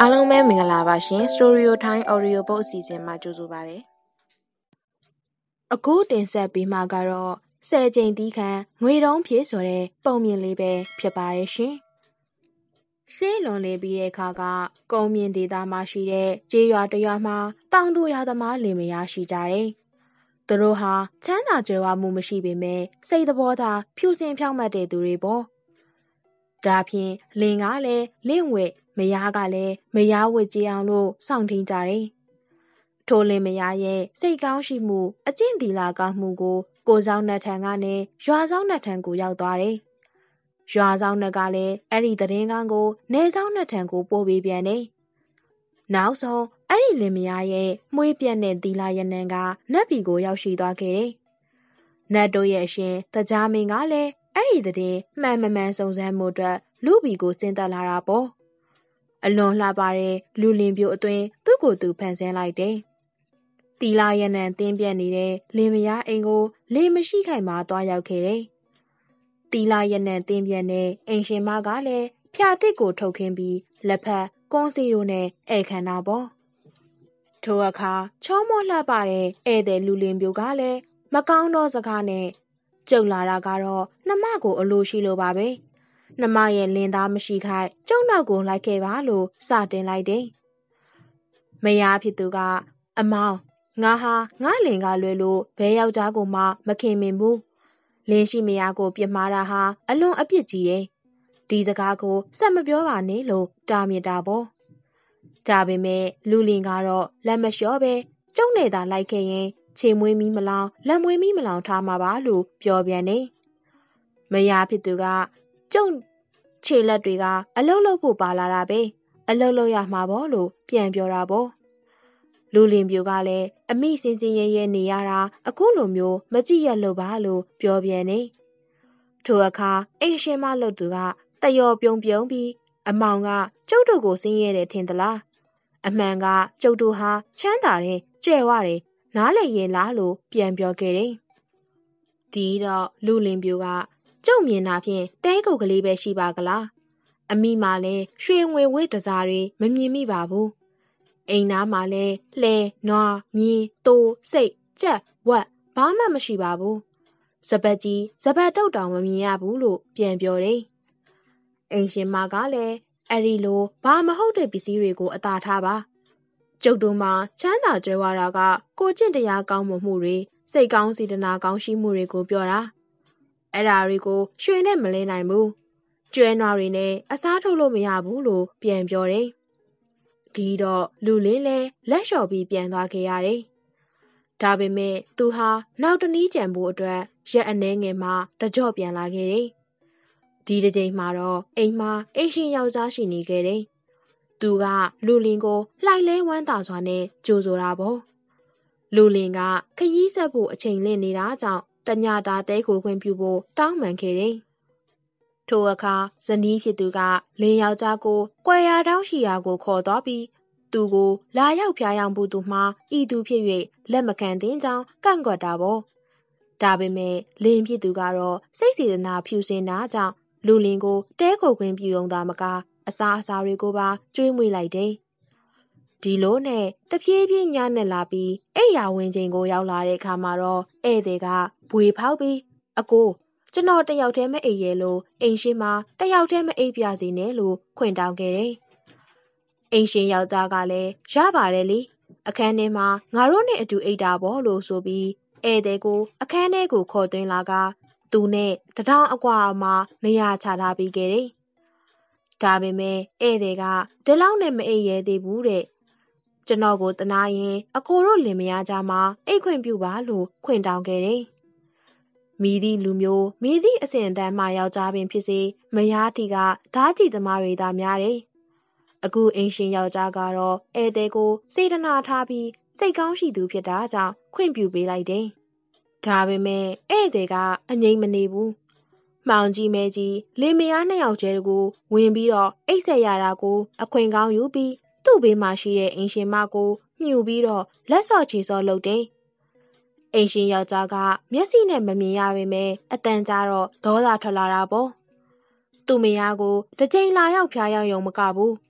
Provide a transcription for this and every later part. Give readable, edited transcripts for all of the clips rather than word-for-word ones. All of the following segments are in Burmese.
အားလုံးပဲမင်္ဂလာပါရှင် Story Time Audio Book အစီအစဉ်မှာကြိုဆိုပါရစေ။အခုတင်ဆက်ပေးမှာကတော့ဆယ်ကြိမ်တီးခံငွေတုံးဖြစ်ဆိုတဲ့ပုံမြင်လေးပဲဖြစ်ပါရဲ့ရှင်။ရှေးလွန်လေပြီးတဲ့အခါကကုန်းမြင့်ဒေသမှာရှိတဲ့ကျေးရွာတစ်ရွာမှာတောင်သူရွာသမားလင်မယားရှိကြတယ်။သူတို့ဟာချမ်းသာကြွယ်ဝမှုမရှိပေမဲ့စိတ်သဘောထားဖြူစင်ဖြောင့်မတ်တဲ့သူတွေပေါ့။ဒါဖြင့်လင်ကလည်းလင့်ဝဲမယားကလည်းမယားဝတ်ကြည်အောင်လို့စောင့်ထင်းကြတယ်။ထိုလင်မယားရဲ့စိတ်ကောင်းရှိမှုအကျင့်သီလကောင်းမှုကိုကိုဆောင်နှက်ထံကနေရွာဆောင်နှက်ထံကိုရောက်သွားတယ်။ရွာဆောင်နှက်ကလည်းအဲ့ဒီသတင်းကောင်းကိုနေဆောင်နှက်ထံကိုပို့ပေးပြန်တယ်။နောက်ဆုံးအဲ့ဒီလင်မယားရဲ့မွေးပြက်တဲ့သီလရနံကနတ်ပြည်ကိုရောက်ရှိသွားခဲ့တယ်။နတ်တို့ရဲ့အရှင်တကြားမင်းကလည်းအဲ့ဒီသတင်းမှန်မမှန်စုံစမ်းမှုအတွက်လူပြည်ကိုဆင်းသက်လာတာပေါ့။အလွန်လှပတဲ့လူလင်ပြိုအသွင်သူ့ကိုယ်သူဖန်ဆင်းလိုက်တယ်။တီလာရနံတင်းပြက်နေတဲ့လင်မယားအိမ်ကိုလေမရှိခိုင်မှသွားရောက်ခဲ့တယ်။တီလာရနံတင်းပြက်တဲ့အိမ်ရှင်မကလည်းဖျာတစ်ကိုထုတ်ခင်းပြီးလက်ဖက်ကွန်စီတို့နဲ့ဧခန္ဓာပေါ့။ထိုအခါချောမောလှပတဲ့ဧည့်သည်လူလင်ပြိုကလည်းမကောင်းသောစကားနဲ့ကြုတ်လာတာကတော့နှမကိုအလိုရှိလို့ပါပဲ။နှမရဲ့လင်သားမရှိခိုက်ကျုံနောက်ကိုလိုက်ခဲ့ပါလို့စတင်လိုက်တယ်။မယားဖြစ်သူကအမောင်ငါဟာငါလင်ကလွယ်လို့ဘဲယောက်ျားကိုမှမခင်မင်ဘူး။လင်ရှိမယားကိုပြစ်မှားတာဟာအလွန်အပြစ်ကြီးရဲ့။ဒီစကားကိုစက်မပြောပါနဲ့လို့တားမြစ်တာပေါ့။ဒါပေမဲ့လူလင်ကတော့လက်မလျှော့ပဲကျုံနဲ့သာလိုက်ခဲ့ရင်ခြေမွေးမီးမလောင်လက်မွေးမီးမလောင်ထားမှာပါလို့ပြောပြန်တယ်။မယားဖြစ်သူကကျုံခြေလက်တွေကအလုတ်လုတ်ဖို့ပါလာတာပဲအလုတ်လုတ်ရမှာပေါ့လို့ပြန်ပြောတာပေါ့လူလင်ပြိုကလည်းအမိစင်စင်ရဲရဲနေရတာအခုလိုမျိုးမကြည့်ရလို့ပါလို့ပြောပြန်နေထိုအခါအိမ်ရှင်မလို့သူကတယောပြုံးပြုံးပြီးအမောင်ကကျုပ်တို့ကိုဆင်းရဲတယ်ထင်သလားအမှန်ကကျုပ်တို့ဟာချမ်းသာတယ်ကြွယ်ဝတယ်နားလေရင်လားလို့ပြန်ပြောခဲ့တယ်ဒီတော့လူလင်ပြိုကကျုံမြင်တာဖြင့်တဲကုတ်ကလေးပဲရှိပါကလားအမိမှလည်းရွှေငွေဝတ်တစားတွေမမြင်မိပါဘူးအိမ်သားမှလည်းလှဲနွားမြင်းတိုးစိတ်ကြက်ဝက်ဘာမှမရှိပါဘူးစပတ်ကြီးစပတ်တုတ်တောင်မမြင်ရဘူးလို့ပြန်ပြောတယ်အိမ်ရှင်မကလည်းအဲ့ဒီလိုဘာမဟုတ်တဲ့ပစ္စည်းတွေကိုအသာထားပါကျုပ်တို့မှချမ်းသာကြွယ်ဝတာကကိုကျင့်တရားကောင်းမှုတွေစိတ်ကောင်းစေတနာကောင်းရှိမှုတွေကိုပြောတာအဲ့ဓာတွေကိုရွှေနဲ့မလဲနိုင်ဘူးကျွဲနွားတွေနဲ့အစားထုတ်လို့မရဘူးလို့ပြန်ပြောတယ်ဒီတော့လူလင်းလဲလက်လျှော်ပြီးပြန်သွားခဲ့ရတယ်ဒါပေမဲ့သူဟာနောက်တနည်းကြံဖို့အတွက်ရက်အနှဲငယ်မှတကြော့ပြန်လာခဲ့တယ်ဒီတစ်ချိန်မှာတော့အိမ်မှာအိမ်ရှင်ယောက်ျားရှိနေခဲ့တယ်သူကလူလင်ကိုလှိုက်လဲဝမ်းသာစွာနဲ့ကြိုဆိုတာပေါ့လူလင်ကခရီးဆက်ဖို့အချိန်လင့်နေတာကြောင့်တညတာတဲခိုခွင့်ပြုဖို့တောင်းပန်ခဲ့တယ်။ထိုအခါဇနီးဖြစ်သူကလင်းယောက်ျားကိုကွယ်ရာတောင်းရှိရာကိုခေါ်သွားပြီးသူကိုလာရောက်ဖျားယောင်းဖို့သူမှာဤသူဖြစ်၍လက်မခံသင့်ကြောင်းကန့်ကွက်တာပေါ့။ဒါပေမဲ့လင်းဖြစ်သူကတော့စိတ်စေတနာဖြူစင်တာကြောင့်လူလင်ကိုတဲခိုခွင့်ပြုုံသာမကအစားအစာတွေကိုပါကျွေးမွေးလိုက်တယ်။ဒီလိုနဲ့တပြေးပြေးညနဲ့လာပြီးအိယာဝင်ချိန်ကိုရောက်လာတဲ့အခါမှာတော့ဧည့်သည်ကဘွေဖောက်ပြီးအကိုကျွန်တော်တယောက်တည်းမအိပ်ရဲလို့အိမ်ရှိမှာတယောက်တည်းမအိပ်ပြစီနဲ့လို့ခွင့်တောင်းခဲ့တယ်။အိမ်ရှင်ယောက်ျားကလည်းရပါတယ်လေအခန်းထဲမှာငါတို့နဲ့အတူအိပ်တာပေါ့လို့ဆိုပြီးဧည့်သည်ကိုအခန်းထဲကိုခေါ်သွင်းလာကသူနဲ့တထောင်အကွာမှာနေရာချထားပြီးခဲ့တယ်။ဒါပေမဲ့ဧည့်သည်ကဒီလောက်နဲ့မအိပ်ရဲသေးဘူးတဲ့။ကျွန်တော်ကိုတနာရင်အကိုတို့လင်မယားကြမှာအိတ်ခွင့်ပြုပါလို့ခွင့်တောင်းခဲ့တယ်။မိသည့်လူမျိုးမိသည့်အစဉ်တန်းမှယောက်ျားပင်ဖြစ်စေမယားတီကဓာတ်ကြည်သမားတွေသာများတယ်။အခုအိမ်ရှင်ယောက်ျားကတော့ဧည့်သည်ကိုစေတနာထားပြီးစိတ်ကောင်းရှိသူဖြစ်တာကြောင့်ခွင့်ပြုပေးလိုက်တယ်။ဒါပေမဲ့ဧည့်သည်ကအငြိမ်မနေဘူး။မှောင်ကြီးမဲကြီးလင်မယားနှစ်ယောက်ကျဲကိုဝင်ပြီးတော့အိတ်ဆက်ရတာကိုအခွင့်ကောင်းယူပြီးသူ့ဘေးမှာရှိတဲ့အိမ်ရှင်မကိုမြှူပြီးတော့လက်စော့ချေစော့လုပ်တယ်။အိမ်ရှင်ယောက်ျားကမျက်စိနဲ့မမြင်ရပေမဲ့အတန်ကြာတော့ဒေါသထွက်လာတာပေါ့။သူ့မယားကိုတစ်ချိန်လာရောက်ဖျားရောက်ရုံမကဘူး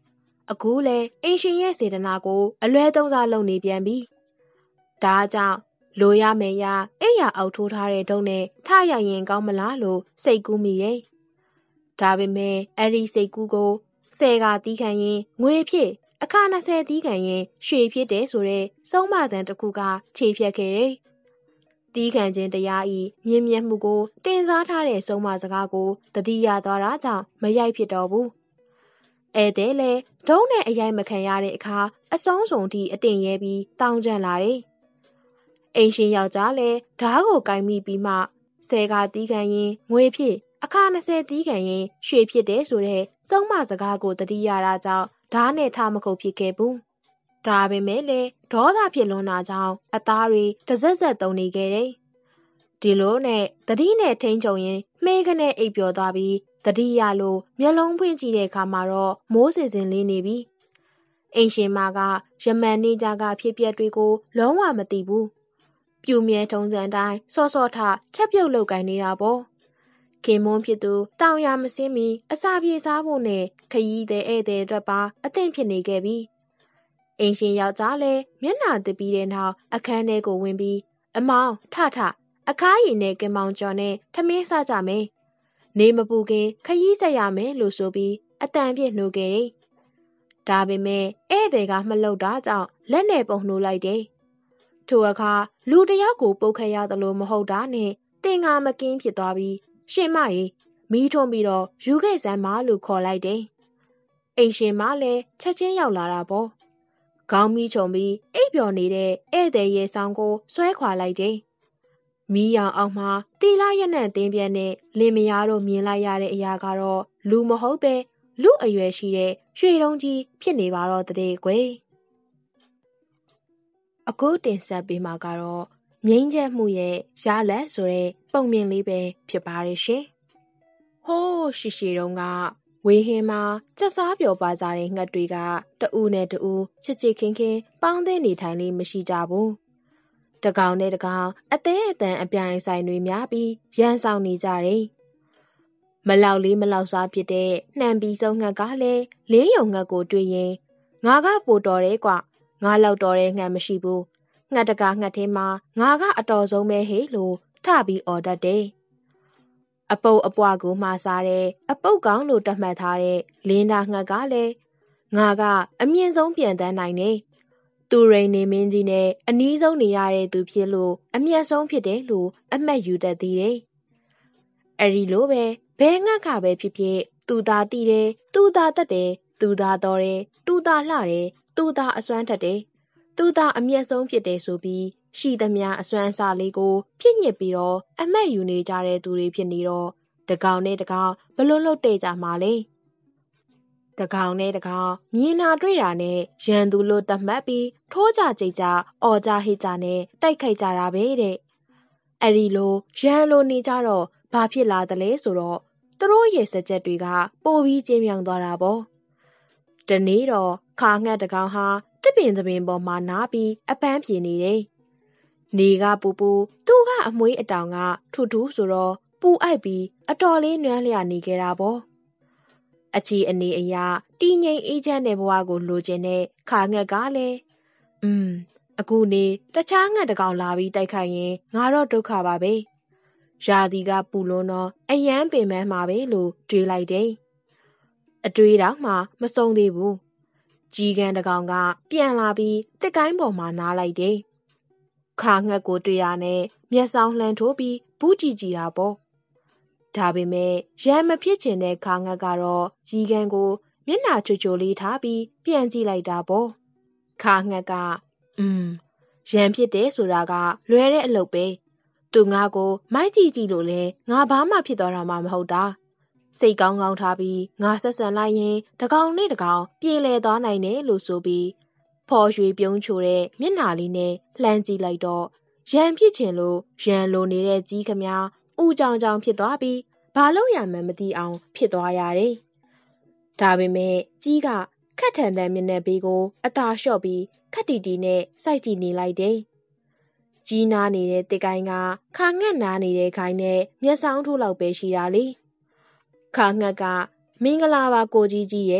အခုလေအင်ရှင်ရဲ့စေတနာကိုအလွဲသုံးစားလုပ်နေပြန်ပြီ။ဒါကြောင့်လိုရမယ်ရအိယာအောက်ထိုးထားတဲ့ဒုံနဲ့ထရရင်ကောင်းမလားလို့စိတ်ကူးမိရဲ့။ဒါပေမဲ့အဲ့ဒီစိတ်ကူးကိုဆယ်ကတီးခံရင်ငွေဖြစ်အခါ20တီးခံရင်ရွှေဖြစ်တယ်ဆိုတဲ့ဆုံးမတန်တစ်ခုကခြေဖြတ်ခဲ့တယ်။တီးခံခြင်းတရားဤမြင့်မြတ်မှုကိုတင်စားထားတဲ့ဆုံးမစကားကိုတတိယသွားတာကြောင့်မရိုက်ဖြစ်တော့ဘူး။ဧည့်သည်လည်းဒုံနဲ့အရိုက်မခံရတဲ့အခါအဆုံးစုံထိအတင်ရဲပြီးတောင်းကျန်လာတယ်။အိမ်ရှင်ယောက်ျားလည်းဓားကိုကင်မိပြီးမှဆယ်ကတီးခံရင်ငွေဖြစ်အခါ20တီးခံရင်ရွှေဖြစ်တယ်ဆိုတဲ့ဆုံးမစကားကိုတတိယတာကြောင့်ဓားနဲ့ထမခုတ်ဖြစ်ခဲ့ဘူး။ဒါပေမဲ့လည်းဒေါသဖြစ်လွန်တာကြောင့်အသားတွေတစက်စက်တုံနေခဲ့တယ်။ဒီလိုနဲ့တတိနဲ့ထိန်ချုံရင်မှဲကနေအိပ်ပျော်သွားပြီးတတိယလိုမျက်လုံးဖွင့်ကြည့်တဲ့အခါမှာတော့မိုးစင်စင်လေးနေပြီ။အိမ်ရှင်မကရမန်နေကြကဖြစ်ပျက်တွေကိုလုံးဝမသိဘူး။ပြူမြဲထုံးစံတိုင်းစောစောထချက်ပြုတ်လုတ်ကိုင်းနေတာပေါ့။ခင်မွန်းဖြစ်သူတောင်ရမစင်းမီအစာပြေစားဖို့နဲ့ခရီးသည်ဧည့်သည်အတွက်ပါအသင့်ဖြစ်နေခဲ့ပြီ။အိမ်ရှင်ယောက်ျားလည်းမျက်နှာတပီးတဲ့နောက်အခန်းထဲကိုဝင်ပြီးအမောင်ထအခါးရည်နဲ့ကင်မောင်ကျော်နဲ့ထမင်းစားကြမယ်။နေမပူခင်ခရီးဆက်ရမယ်လို့ဆိုပြီးအတန်ပြည့်နှိုးခဲ့တယ်။ဒါပေမဲ့ဧည့်သည်ကမလှုပ်တာကြောင့်လက်နဲ့ပုံနှိုးလိုက်တယ်။ထိုအခါလူတယောက်ကိုပုတ်ခတ်ရသလိုမဟုတ်တာနဲ့တင်ငါမကင်းဖြစ်သွားပြီးရှင်မကြီးမီးထွန်းပြီးတော့ယူခဲ့စမ်းမလို့ခေါ်လိုက်တယ်။အိမ်ရှင်မလည်းချက်ချင်းရောက်လာတာပေါ့။ခေါင်းမီးချုံပြီးအိပ်ပျော်နေတဲ့ဧည့်သည်ရဲ့ဆောင်ကိုဆွဲခွာလိုက်တယ်။မီးရောင်အောက်မှာတီလာရက်နဲ့တင်းပြက်နဲ့လင်မယားတို့မြင်လိုက်ရတဲ့အရာကတော့လူမဟုတ်ပဲလူအရွယ်ရှိတဲ့ရွှေတုံးကြီးဖြစ်နေပါတော့တဲ့ကွယ်။အခုတင်ဆက်ပေးမှာကတော့ငိမ့်ချက်မှုရဲ့ရလက်ဆိုတဲ့ပုံမြင်လေးပဲဖြစ်ပါတယ်ရှင်။ဟိုးရှိတုန်းကဝေဟင်းမှာစက်စားပျော်ပါကြတဲ့ငှက်တွေကတအူးနဲ့တအူးချစ်ချစ်ခင်ခင်ပေါင်းသင်းနေထိုင်လေးမရှိကြဘူး။တကောင်နဲ့တကောင်အသေးအတန်အပြိုင်ဆိုင်တွေများပြီးရန်ဆောင်နေကြတယ်။မလောက်လေးမလောက်စားဖြစ်တဲ့နှံပြီးဆုံးငှက်ကလည်းလင်းယုံငှက်ကိုတွေ့ရင်ငါကပိုတော်တယ်ကွငါလောက်တော်တဲ့ငှက်မရှိဘူး။ငှက်တကာငှက်ထဲမှာငါကအတော်ဆုံးပဲဟေ့လို့ထပြီးအော်တတ်တယ်။အပုပ်အပွားကိုမှားစားတဲ့အပုပ်ကောင်းလို့တတ်မှတ်ထားတဲ့လင်းသားငှက်ကလည်းငါကအမြင့်ဆုံးပြန်တန်းနိုင်တယ်။သူရိန်နေမင်းကြီးနဲ့အနီးဆုံးနေရတဲ့သူဖြစ်လို့အမျက်ဆုံးဖြစ်တယ်လို့အမှတ်ယူတတ်သေးတယ်။အဲဒီလိုပဲဘဲငှက်ကပဲဖြစ်ဖြစ်သူသာတည်တယ်သူသာတတ်တယ်သူသာတော်တယ်သူသာလှတယ်သူသာအစွမ်းထက်တယ်သူသာအမျက်ဆုံးဖြစ်တယ်ဆိုပြီးရှိသမျှအစွမ်းအစလေးကိုဖြစ်ညစ်ပြီးတော့အမှတ်ယူနေကြတဲ့သူတွေဖြစ်နေတော့တကောင်နဲ့တကောင်ဘလို့လို့တဲ့ကြမှာလဲတကောင်နဲ့တကောင်မြင်တာတွေ့တာနဲ့ရန်သူလို့တတ်မှတ်ပြီးထိုးကြကြိတ်ကြအော်ကြဟစ်ကြနဲ့တိုက်ခိုက်ကြတာပဲတဲ့အဲ့ဒီလိုရန်လိုနေကြတော့ဘာဖြစ်လာသလဲဆိုတော့သူတို့ရဲ့စကြက်တွေကပိုပြီးကျင်းမြောင်သွားတာပေါ့တနေ့တော့ခါငှက်တကောင်ဟာတစ်ပင်သပင်ပေါ်မှာနားပြီးအပန်းပြေနေတယ်နေကပူပူသူကအမွှေးအတောင်ကထူထူဆိုတော့ပူအိုက်ပြီးအတော်လေးနွမ်းလျနေခဲ့တာပေါ့အချီအနေအရာတီငိမ်အေးချမ်းတဲ့ဘဝကိုလိုချင်တဲ့ခါငှက်ကလည်းအခုနေတခြားငှက်တကောင်လာပြီးတိုက်ခိုက်ရင်ငါတော့ဒုက္ခပါပဲရာသီကပူလုံးတော့အယမ်းပင်ပန်းမှာပဲလို့တွေးလိုက်တယ်အတွေးတော့မှမဆုံးသေးဘူးကြီးကန်းတကောင်ကပြန်လာပြီးတစ်ကိုင်းပေါ်မှာနားလိုက်တယ်ခါငှက်ကိုတွေ့ရနဲ့မျက်စောင်းလှန်ထိုးပြီးဘူးကြည့်ကြည့်တာပေါ့ဒါပေမဲ့ရံမဖြစ်ချင်တဲ့ခါငှက်ကတော့ကြီးကန်းကိုမျက်နှာချိုချိုလေးထားပြီးပြန်ကြည့်လိုက်တာပေါ့ခါငှက်ကရံဖြစ်တယ်ဆိုတာကလွယ်တဲ့အလုပ်ပဲသူငါကိုမိုက်ကြည့်ကြည့်လို့လဲငါဘာမှဖြစ်သွားတာမှမဟုတ်တာစိတ်ကောင်းကောင်းထားပြီးငါဆက်ဆံလိုက်ရင်တကောင်နဲ့တကောင်ပြေလည်သွားနိုင်တယ်လို့ဆိုပြီးဖော်ရွှေပြုံးချိုတဲ့မျက်နှာလေးနဲ့လှမ်းကြည့်လိုက်တော့ရံဖြစ်ချင်လို့ရံလိုနေတဲ့ကြီးခမားဥကြောင်ကြောင်ဖြစ်သွားပြီးဘာလို့ရမှန်းမသိအောင်ဖြစ်သွားရတယ်ဒါပေမဲ့ကြီးကခက်ထန်တဲ့မျက်နှာပေးကိုအသာလျှော့ပြီးခက်တီတီနဲ့စိုက်ကြည့်နေလိုက်တယ်ကြီးနားနေတဲ့တစ်ကိုင်းကခါငှက်နားနေတဲ့ခိုင်းနဲ့မျက်စောင်းထိုးလောက်ပဲရှိတာလေခါငှက်ကမင်္ဂလာပါကိုကြီးရဲ့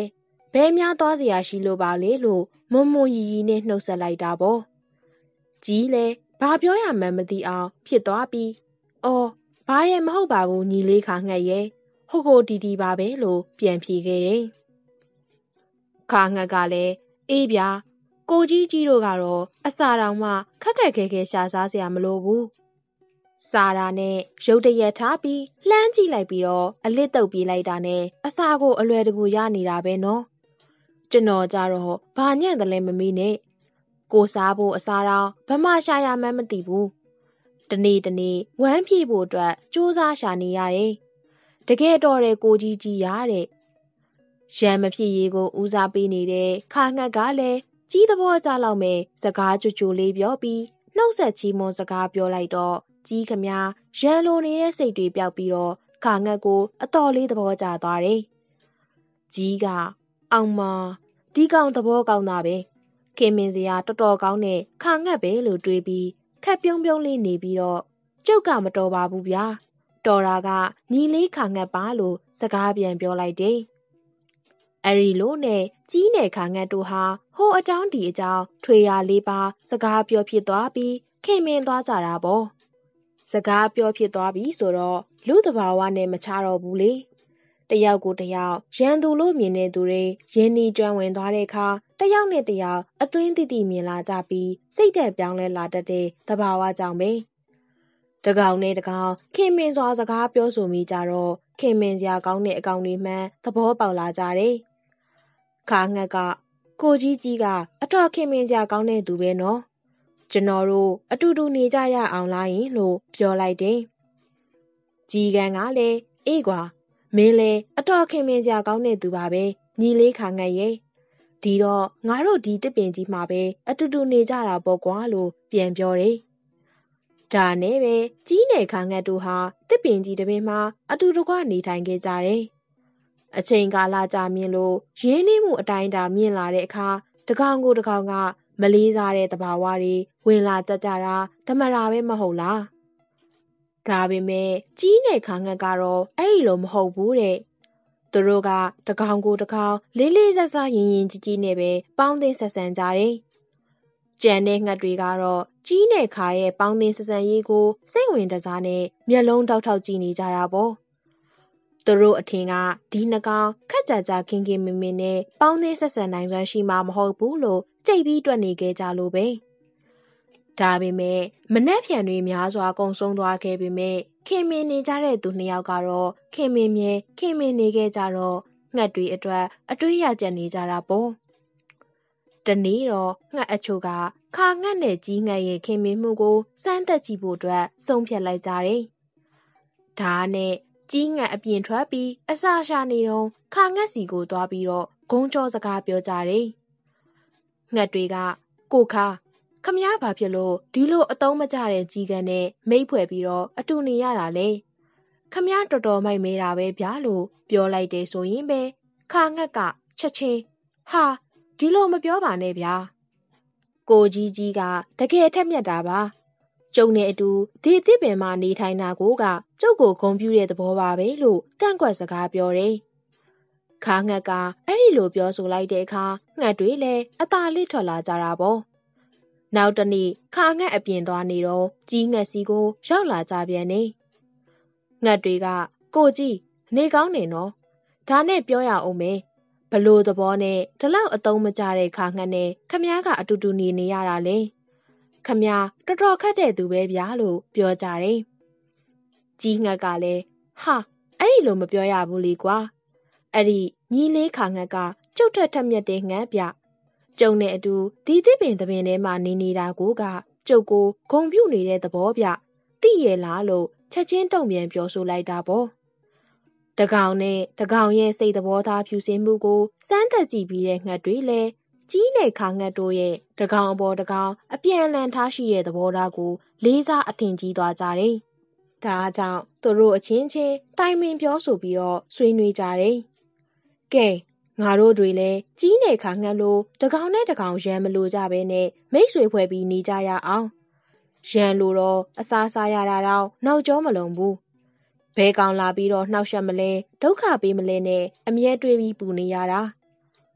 ဘဲများသွားเสียရှိလို့ပါလေလို့မွန်မွန်ရီရီနဲ့နှုတ်ဆက်လိုက်တာပေါ့ကြီးလဲဘာပြောရမှန်းမသိအောင်ဖြစ်သွားပြီးအော်ဘာရဲ့မဟုတ်ပါဘူးညီလေးခါငှက်ရဲ့ဟိုကိုတီတီပါပဲလို့ပြန်ဖြေခဲ့တယ်ခါငှက်ကလည်းအေးဗျာကိုကြီးတို့ကတော့အစာတောင်မှခက်ခဲရှာစားเสียမလို့ဘူးစာရာနဲ့ရုတ်တရက်ထားပြီးလှမ်းကြည့်လိုက်ပြီးတော့အလစ်တုပ်ပြေးလိုက်တာနဲ့အစာကိုအလွယ်တကူရနေတာပဲနော်ကျွန်တော်ကြတော့ဘာညံ့တယ်လဲမမေးနဲ့ကိုစားဖို့အစာတောင်ဘမရှာရမှန်းမသိဘူးတနေ့ဝမ်းဖြည့်ဖို့အတွက်စူးစမ်းရှာနေရတယ်တကယ်တော့တဲ့ကိုကြီးရတဲ့ရံမဖြစ်ရေးကိုဦးစားပေးနေတဲ့ခါငှက်ကလည်းကြီးသဘောကျလောက်မဲ့စကားကြိုလေးပြောပြီးနှုတ်ဆက်ချီးမွမ်းစကားပြောလိုက်တော့ကြီးခမရန်လိုနေတဲ့စိတ်တွေပျောက်ပြီးတော့ခါငှက်ကိုအတော်လေးသဘောကျသွားတယ်ကြီးကအောင်မဒီကောင်သဘောကောင်းတာပဲခင်မင်စရာတော်တော်ကောင်းတဲ့ခါငှက်ပဲလို့တွေးပြီးခက်ပြုံးလေးနေပြီးတော့ကျုပ်ကမတော်ပါဘူးဗျာတော်တာကညီလေးခါငှက်ပါလို့စကားပြန်ပြောလိုက်တယ်အဲ့ဒီလိုနဲ့ကြီးနယ်ခါငှက်တို့ဟာဟိုအကြောင်းဒီအကြောင်းထွေရလေးပါစကားပြောဖြစ်သွားပြီးခင်မင်သွားကြတာပေါ့စကားပြောဖြစ်သွားပြီဆိုတော့လူတဘာဝနဲ့မချတော့ဘူးလေတယောက်ကိုတယောက်ရန်သူလို့မြင်တဲ့သူတွေရင်းနှီးကျွမ်းဝင်သွားတဲ့အခါတယောက်နဲ့တယောက်အတွင်းတိမြင်လာကြပြီးစိတ်သက်ပြောင်းလဲလာတတ်တဲ့တဘာဝကြောင့်ပဲတကောင်နဲ့တကောင်ခင်မင်စွာစကားပြောဆိုမိကြတော့ခင်မင်စရာကောင်းတဲ့အကောင်တွေမှန်းသဘောပေါက်လာကြတယ်ခါငှက်ကကိုကြီးကအတော်ခင်မင်စရာကောင်းတဲ့သူပဲနော်ကျွန်တော်တို့အတူတူနေကြရအောင်လားယင်လို့ပြောလိုက်တယ်ကြီးကန်ကလည်းအေးကွာမင်းလည်းအတော်ခင်မင်စရာကောင်းတဲ့သူပါပဲညီလေးခါငှက်ရဲ့ဒီတော့ငါတို့ဒီတစ်ပင်ကြီးမှာပဲအတူတူနေကြတာပေါ့ကွာလို့ပြန်ပြောတယ်ဒါနဲ့ပဲကြီးနယ်ခါငှက်တို့ဟာတစ်ပင်ကြီးတစ်ပင်မှာအတူတကွနေထိုင်ခဲ့ကြတယ်အချိန်ကာလကြာမြင့်လို့ရင်းနှီးမှုအတိုင်းတာမြင့်လာတဲ့အခါတကောင်ကိုတကောင်ကမလေးစားတဲ့တဘာဝတွေဝင်လာကြတာဓမ္မတာပဲမဟုတ်လားဒါပေမဲ့ကြီးနယ်ခါငှက်ကတော့အဲ့ဒီလိုမဟုတ်ဘူးတဲ့သူတို့ကတကောင်ကိုတကောင်လေးဆဆရင်ကြီးနဲ့ပဲပေါင်းသင်းဆက်ဆံကြတယ်ကြံတဲ့ငှက်တွေကတော့ကြီးနယ်ခါရဲ့ပေါင်းသင်းဆက်ဆံရေးကိုစိတ်ဝင်တစားနဲ့မျက်လုံးတောက်ထောက်ကြည့်နေကြတာပေါ့သူတို့အထင်ကဒီနှကောင်ခက်ကြခင်မင်နဲ့ပေါင်းသင်းဆက်ဆံနိုင်စွမ်းရှိမှာမဟုတ်ဘူးလို့ကြိတ်ပြီးတွက်နေခဲ့ကြလို့ပဲဒါပေမဲ့မနှက်ဖြန်တွေများစွာကုံဆုံးသွားခဲ့ပေမဲ့ခင်မင်နေကြတဲ့သူနှစ်ယောက်ကတော့ခင်မင်နေခဲ့ကြတော့ငှက်တွေအတွက်အတွေးရကြနေကြတာပေါ့တနေ့တော့ငှက်အချို့ကခါငှက်နဲ့ကြီးငှက်ရဲ့ခင်မင်မှုကိုစမ်းသပ်ကြည့်ဖို့အတွက်ဆုံးဖြတ်လိုက်ကြတယ်ဒါနဲ့ကြီးငှက်အပြင်ထွက်ပြီးအစာရှာနေတော့ခါငှက်စီကိုသွားပြီးတော့ဂုံကြောစကားပြောကြတယ်ငှက်တွေကကိုခါခမည်းဘာဖြစ်လို့ဒီလိုအတုံးမကျတဲ့ကြီးကန်နဲ့မိတ်ဖွဲ့ပြီးတော့အတူနေရတာလဲခမည်းတော်တော်မိုက်မဲတာပဲဗျာလို့ပြောလိုက်တယ်ဆိုရင်ပဲခါငှက်ကချက်ချင်းဟာဒီလိုမပြောပါနဲ့ဗျာကိုကြီးကတကယ်ထက်မြက်တာပါကျုံနဲ့အတူဒီတစ်ပင်မှာနေထိုင်တာကိုကကျုပ်ကိုဂုဏ်ပြုတဲ့သဘောပါပဲလို့ကန့်ကွက်စကားပြောတယ်ခါငှက်ကအဲ့ဒီလိုပြောဆိုလိုက်တဲ့အခါငှက်တွေလည်းအသာလေးထွက်လာကြတာပေါ့နောက်တနေ့ခါငှက်အပြင်သွားနေတော့ကြီးငှက်စီကိုရောက်လာကြပြန်နေငှက်တွေကကိုကြီးနေကောင်းနေနော်ဒါနဲ့ပြောရအောင်မယ်ဘလို့သဘောနဲ့ဒီလောက်အတုံးမကျတဲ့ခါငှက်နဲ့ခမည်းကအတူတူနေရတာလေခမည်းတော်တော်ခက်တဲ့သူပဲဗျာလို့ပြောကြတယ်ကြီးငှက်ကလည်းဟာအဲ့ဒီလိုမပြောရဘူးလေကွာအဲ့ဒီညီလေးခါငှက်ကကျုပ်ထက်ထက်မြက်တဲ့ငှက်ဗျကျုံနဲ့အတူဒီတစ်ပင်ထဲမှာနေတာကိုကကျုပ်ကိုဂုံပြုတ်နေတဲ့သဘောဗျသိရလားလို့ချက်ချင်းတုံ့ပြန်ပြောဆိုလိုက်တာပေါ့တကောင်နဲ့တကောင်ရဲ့စိတ်သဘောထားဖြူစင်မှုကိုစမ်းသပ်ကြည့်ပြီးတဲ့ငှက်တွေလည်းကြီးနယ်ခါငှက်တို့ရဲ့တကောင်အပေါ်တကောင်အပြန်အလှန်ထားရှိတဲ့သဘောထားကိုလေးစားအထင်ကြီးသွားကြတယ်ဒါကြောင့်သူတို့အချင်းချင်းတိုင်ပင်ပြောဆိုပြီးတော့ဆွေးနွေးကြတယ်ကဲငါတို့တွေလည်းကြီးနယ်ခါငှက်လို့တကောင်နဲ့တကောင်ရန်မလို့ကြပဲနဲ့မိတ်ဆွေဖွဲ့ပြီးနေကြရအောင်ရန်လို့တော့အစားစားရတာတော့နောက်ကျောမလုံဘူးဘဲကောင်လာပြီးတော့နှောက်ယှက်မလဲဒုက္ခပေးမလဲနဲ့အမြဲတွေးပြီးပူနေရတာ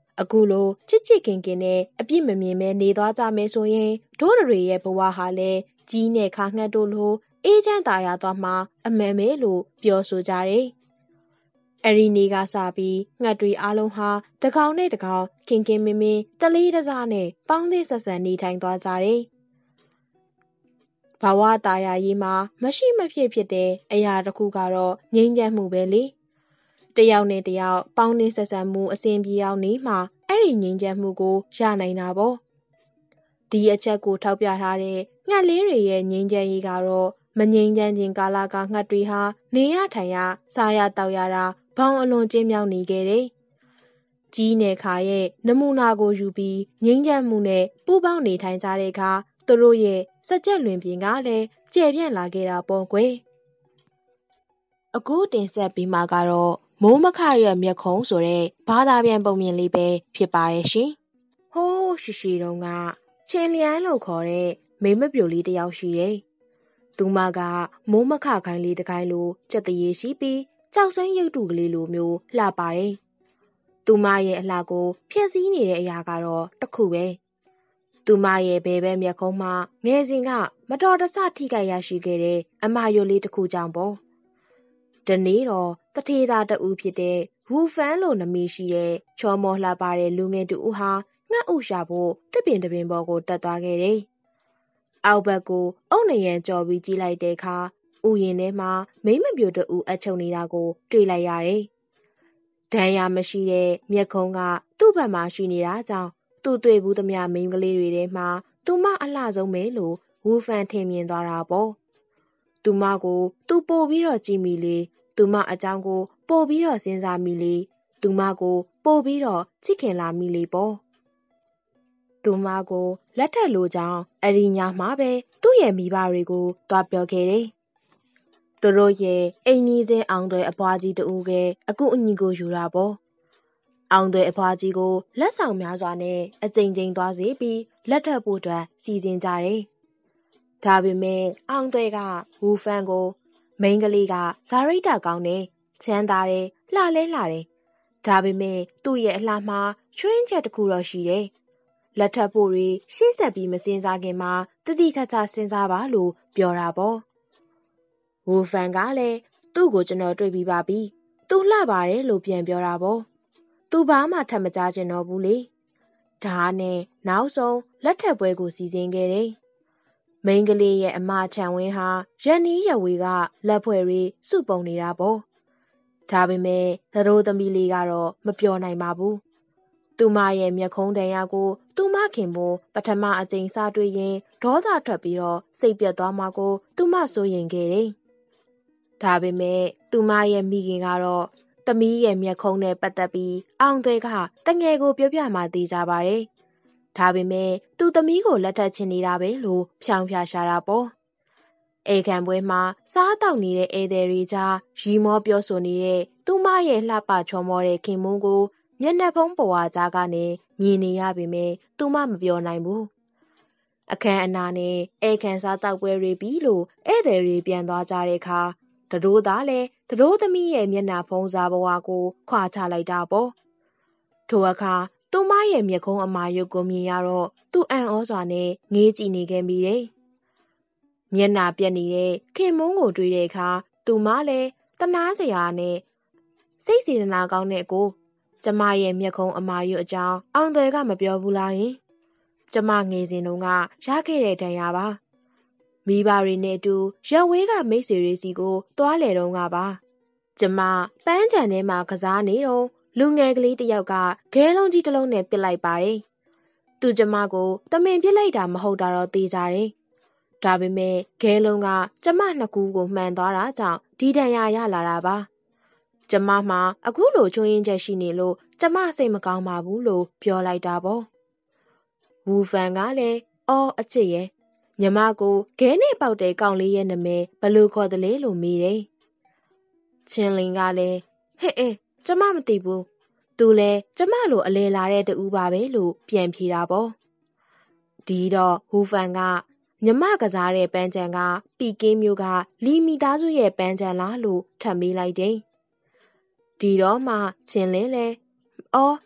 အခုလိုချစ်ချစ်ခင်ခင်နဲ့အပြစ်မမြင်ပဲနေသွားကြမယ်ဆိုရင်တို့တွေရဲ့ဘဝဟာလည်းကြီးနဲ့ခါငှက်တို့လိုအေးချမ်းသာယာသွားမှာအမှန်ပဲလို့ပြောဆိုကြတယ်။အဲဒီနေ့ကစပြီးငှက်တွေအားလုံးဟာတကောင်နဲ့တကောင်ခင်ခင်မင်မင်တလေးတစားနဲ့ပေါင်းသင်းဆက်ဆံနေထိုင်သွားကြတယ်။ဘဝတာယာရေးမှာမရှိမဖြစ်ဖြစ်တဲ့အရာတစ်ခုကတော့ငြိမ်းချမ်းမှုပဲလေ။တယောက်နဲ့တယောက်ပေါင်းသင်းဆက်ဆံမှုအစဉ်ပြေအောင်နေမှအဲ့ဒီငြိမ်းချမ်းမှုကိုရနိုင်တာပေါ့။ဒီအချက်ကိုထောက်ပြထားတဲ့ငှက်လေးတွေရဲ့ငြိမ်းချမ်းရေးကတော့မငြိမ်းချမ်းခြင်းကာလကငှက်တွေဟာနေရထိုင်ရစားရတောက်ရတာဘောင်အလွန်ကျဉ်းမြောင်းနေခဲ့တယ်။ကြီးနယ်ခါရဲ့နမူနာကိုယူပြီးငြိမ်းချမ်းမှုနဲ့ပူးပေါင်းနေထိုင်ကြတဲ့အခါသူတို့ရဲ့စကြက်လွင်ပြင်ကလည်းကျယ်ပြန့်လာခဲ့တာပေါ့ကွယ်။အခုတင်ဆက်ပြီးမှကတော့မိုးမခရွက်မျက်ခုံးဆိုတဲ့ဘာသာပြန်ပုံမြင်လေးပဲဖြစ်ပါရဲ့ရှင်။ဟိုးရှိတုန်းကချင်းလျန်းလို့ခေါ်တဲ့မိမပြိုလေးတစ်ယောက်ရှိတယ်။သူမကမိုးမခခိုင်းလေးတစ်ခိုင်းလိုကြက်တရေရှိပြီးကြောက်စင်းရုပ်တုကလေးလိုမျိုးလှပါတယ်။သူမရဲ့အလှကိုဖျက်ဆီးနေတဲ့အရာကတော့တစ်ခုပဲ။သူမရဲ့ဘဲမျက်ခုံးမှာငယ်စဉ်ကမတော်တဆထိခိုက်ရရှိခဲ့တဲ့အမာရွလေးတစ်ခုကြောင့်ပေါ့။ဒီနေ့တော့တထေးသားတဦးဖြစ်တဲ့ဝူဖန်လို့နာမည်ရှိတဲ့ချောမောလှပတဲ့လူငယ်တူဦးဟာငှက်ဥရှာဖို့တစ်ပင်တစ်ပင်ပေါ်ကိုတက်သွားခဲ့တယ်။အောက်ဘက်ကိုအုတ်နရံကြော်ပြီးကြည့်လိုက်တဲ့အခါဥယျာဉ်ထဲမှာမိမပြိုတူအချုပ်နေတာကိုတွေ့လိုက်ရတယ်။ဒဏ်ရာမရှိတဲ့မျက်ခုံးကသူ့ဘက်မှာရှိနေတာကြောင့်သူ့တွေ့ဘူးသမျှမိန်းကလေးတွေထဲမှာသူမအလှဆုံးပဲလို့ဝူဖန်ထင်မြင်သွားတာပေါ့။သူမကိုသူပို့ပြီးတော့ကြည့်မိလေသူမအကြောင်းကိုပို့ပြီးတော့စဉ်းစားမိလေသူမကိုပို့ပြီးတော့ချစ်ခင်လာမိလေပေါ့သူမကိုလက်ထက်လိုကြောင်းအရီညာမှာပဲသူ့ရဲ့မိဘတွေကိုတွားပြောခဲ့တယ်သူတို့ရဲ့အိမ်ကြီးချင်းအောင်တွေအဖွားကြီးတူကအကူအညီကိုယူတာပေါ့အောင်တွေအဖွားကြီးကိုလက်ဆောင်များစွာနဲ့အကြိမ်ကြိမ်သွားစေပြီးလက်ထပ်ဖို့အတွက်စီစဉ်ကြတယ်ဒါပေမဲ့အောင်တွေကဝူဖန်ကိုမိန်းကလေးကဇာရိတကောင်းတယ်ချမ်းသာတယ်လှလဲလှတယ်ဒါပေမဲ့သူ့ရဲ့အလှမှာချွင်းချက်တစ်ခုတော့ရှိတယ်လက်ထပ်ဖို့တွေရှေ့ဆက်ပြီးမစင်စားခင်မှာတတိချာချာစဉ်းစားပါလို့ပြောတာပေါ့ဝူဖန်ကလည်းသူ့ကိုကျွန်တော်တွေ့ပြီးပါပြီသူလှပါတယ်လို့ပြန်ပြောတာပေါ့သူဘာမှထပ်မကြားချင်တော့ဘူးလေဒါနဲ့နောက်ဆုံးလက်ထပ်ပွဲကိုစီစဉ်ခဲ့တယ်မိန်းကလေးရဲ့အမချံဝင်းဟာရန်နီးရဝေကလက်ဖွဲ့ရီစုပုံနေတာပေါ့ဒါပေမဲ့သတို့သမီးလေးကတော့မပြောနိုင်ပါဘူးသူမရဲ့မျက်ခုံးတန်ရာကိုသူမခင်ဖို့ပထမအကြိမ်စတွေ့ရင်ဒေါသထွက်ပြီးတော့စိတ်ပြတ်သွားမှာကိုသူမစိုးရိမ်ခဲ့တယ်ဒါပေမဲ့သူမရဲ့မိခင်ကတော့သမီးရဲ့မျက်ခုံးနဲ့ပတ်သက်ပြီးအောင်တွေကတငယ်ကိုပြောပြမှသိကြပါတယ်ဒါပေမဲ့သူသမီးကိုလက်ထပ်ချင်နေတာပဲလို့ဖြောင်းဖြာရှာတာပေါ့ဧကန်ပွဲမှာစားတောက်နေတဲ့ဧည့်သည်တွေကြားရီမောပြောဆိုနေတဲ့သူမရဲ့လှပချောမောတဲ့ခင်မုန်းကိုမျက်နှာဖုံးပေါ်ဝါကြားကနေမြင်နေရပေမဲ့သူမမပြောနိုင်ဘူးအခမ်းအနားနဲ့ဧကန်စားတောက်ပွဲတွေပြီးလို့ဧည့်သည်တွေပြန်သွားကြတဲ့အခါတတိုးသားလဲတတိုးသမီးရဲ့မျက်နှာဖုံးစားဘဝကိုခွာချလိုက်တာပေါ့ထိုအခါသူမရဲ့မျက်ခုံးအမာရုပ်ကိုမြင်ရတော့သူအံ့ဩစွာနဲ့ငေးကြည့်နေခဲ့မိတယ်မျက်နှာပြက်နေတဲ့ခင်မုန်းကိုတွေ့တဲ့အခါသူမလည်းတနာစရာနဲ့စိတ်စေတနာကောင်းတဲ့ကိုကျမရဲ့မျက်ခုံးအမာရွတ်အကြောင်းအောင်တွေကမပြောဘူးလားယင်ကျမငယ်စဉ်တုန်းကရခဲ့တဲ့ဒဏ်ရာပါမိဘတွေနဲ့အတူရက်ဝေးကမိတ်ဆွေတွေစီကိုတွားလေတုန်းကပါကျမပန်းချံထဲမှာကစားနေတော့လူငယ်ကလေးတယောက်ကခဲလုံးကြီးတစ်လုံးနဲ့ပစ်လိုက်ပါတယ်သူကျမကိုတမင်ပစ်လိုက်တာမဟုတ်တာတော့သိကြတယ်ဒါပေမဲ့ခဲလုံးကကျမနှစ်ကူးကိုမှန်သွားတာကြောင့်ဒီဒဏ်ရာရလာတာပါကျမမှာအခုလိုချွင်းရင်ချက်ရှိနေလို့ကျမစိတ်မကောင်းပါဘူးလို့ပြောလိုက်တာပေါ့ဝူဖန်ကလည်းအော်အချစ်ရဲ့ညီမကိုခဲနဲ့ပေါက်တဲ့ကောင်လေးရဲ့နာမည်ဘလို့ခေါ်တယ်လဲလို့မေးတယ်ချင်းလင်းကလည်းဟဲ့ကျမမသိဘူးသူလဲကျမလိုအလဲလာတဲ့တူပါပဲလို့ပြန်ဖြေတာပေါ့ဒီတော့ဝူဖန်ကညီမကစားတဲ့ပန်းချံကပီကင်းမျိုးကလီမီသားစုရဲ့ပန်းချံလားလို့ထပ်မေးလိုက်တယ်ဒီတော့မှချင်းလင်းလဲအော်အ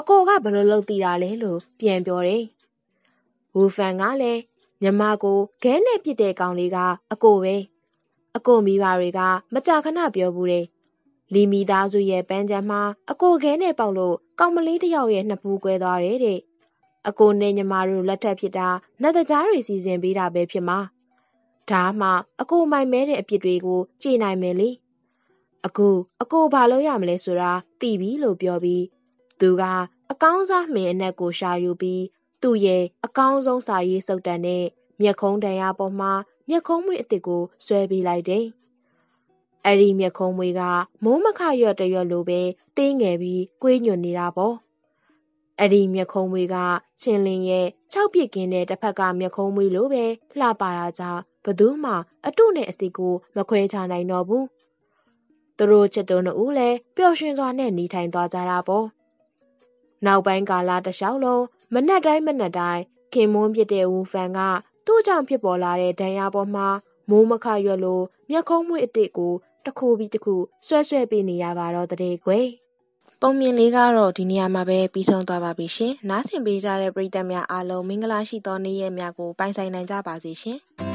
ကိုကဘယ်လိုလုပ်တည်တာလဲလို့ပြန်ပြောတယ်။ဝူဖန်ကလည်းညီမကိုခဲနဲ့ပြစ်တဲ့ကောင်လေးကအကိုပဲ။အကိုမိဘတွေကမကြာခဏပြောဘူးတယ်။လီမီသားစုရဲ့ပန်းချမ်းမှာအကိုခဲနဲ့ပေါက်လို့ကောင်မလေးတစ်ယောက်ရဲ့နှစ်ဖူးကွဲသွားတယ်တဲ့အကိုနဲ့ညီမတို့လက်ထပ်ဖြစ်တာနတ်တကြားတွေစီစဉ်ပေးတာပဲဖြစ်မှာဒါမှအကိုမိုင်မဲတဲ့အပြစ်တွေကိုကြည်နိုင်မယ်လေအကိုဘာလို့ရမလဲဆိုတာသိပြီလို့ပြောပြီးသူကအကောင်းစားမင်းအနက်ကိုရှာယူပြီးသူ့ရဲ့အကောင်းဆုံးစာရေးစုပ်တံနဲ့မျက်ခုံးတန်ရပေါ်မှာမျက်ခုံးမွေးအစ်စ်ကိုဆွဲပေးလိုက်တယ်အဲ့ဒီမျက်ခုံးမွေးကမိုးမခရွက်တရွက်လိုပဲတင်းငယ်ပြီးကွေးညွတ်နေတာပေါ့အဲ့ဒီမျက်ခုံးမွေးကချင်းလင်းရဲ့6ပြစ်ကင်းတဲ့တစ်ဖက်ကမျက်ခုံးမွေးလိုပဲလှပတာကြောင့်ဘသူမှအတုနဲ့အစီကိုမခွဲခြားနိုင်တော့ဘူးသူတို့ချစ်တော်နှစ်ဦးလည်းပျော်ရွှင်စွာနဲ့နေထိုင်သွားကြတာပေါ့နောက်ပိုင်းကာလတစ်လျှောက်လုံးမနက်တိုင်းခင်မွန်းပြစ်တဲ့ဝူဖန်ကသူ့ကြောင့်ဖြစ်ပေါ်လာတဲ့ဒဏ်ရာပေါ်မှာမိုးမခရွက်လို့မျက်ခုံးမွေးအစ်စ်ကိုတစ်ခုပြီးတစ်ခုဆွဲပေးနေရပါတော့တဲ့ကွယ်ပုံမြင်လေးကတော့ဒီနေရာမှာပဲပြီးဆုံးသွားပါပြီရှင်နားဆင်ပေးကြတဲ့ပရိသတ်များအားလုံးမင်္ဂလာရှိသောနေ့ရက်များကိုပိုင်ဆိုင်နိုင်ကြပါစေရှင်